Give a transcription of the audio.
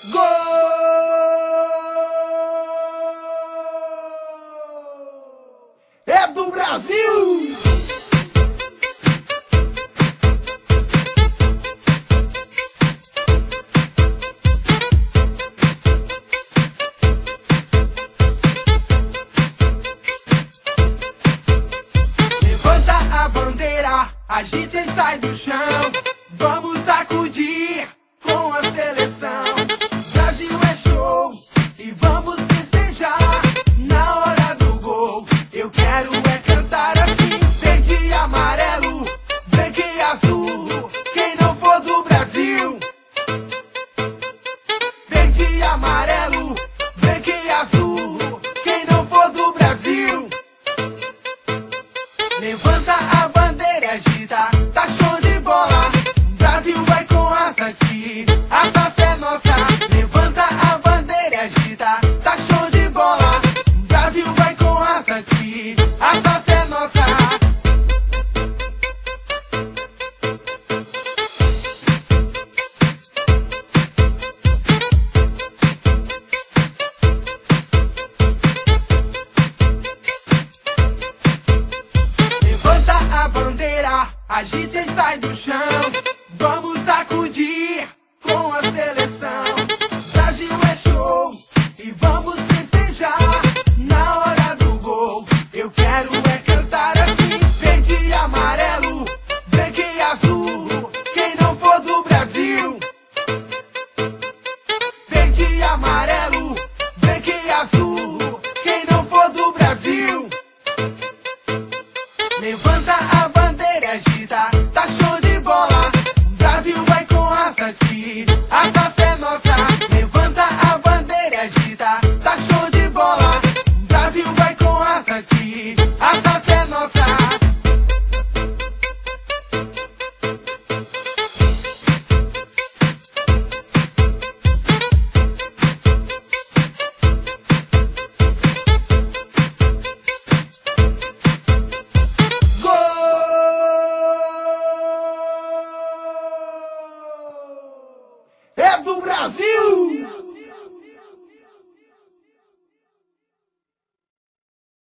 Gol! É do Brasil! Levanta a bandeira, agita e sai do chão. Vamos sacudir com a seleção. Brasil é show e vamos festejar. Na hora do gol, eu quero é cantar assim: verde e amarelo, branco e azul. Quem não for do Brasil, verde e amarelo, branco e azul. Quem não for do Brasil, levanta a bandeira, agita, tá show de bola. Brasil vai com asa aqui, a taça é nossa. Levanta a bandeira, agita, tá show de bola. Brasil vai com asa aqui, a taça é nossa. Levanta a bandeira, agita e sai do chão. Vamos sacudir com a seleção. Brasil é show e vamos festejar. Na hora do gol, eu quero é cantar assim: verde e amarelo, branco e azul. Quem não for do Brasil, verde e amarelo, branco e azul. Quem não for do Brasil, levanta a bandeira, agita, tá show de bola. Brasil vai com asa aqui, a taça é nossa. Levanta a bandeira, agita, tá show de bola. Brasil vai com asa aqui, a taça é nossa. É do Brasil!